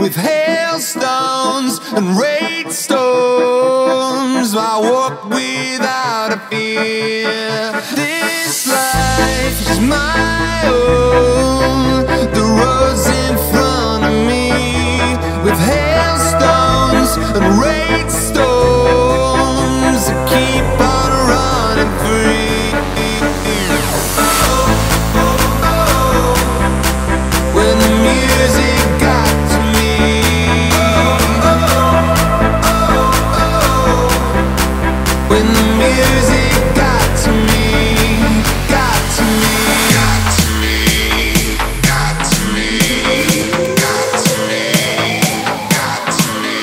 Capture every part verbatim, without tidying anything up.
with hailstones and rain storms. I walk without a fear. This life is my own. The road's in front of me, with hailstones and rain storms. I keep on running free. When the music got to me, when the music got to me, got to me, got to me, got to me, got to me, got to me,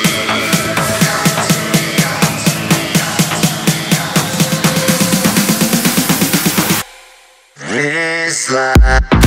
got to me, got to me. This life.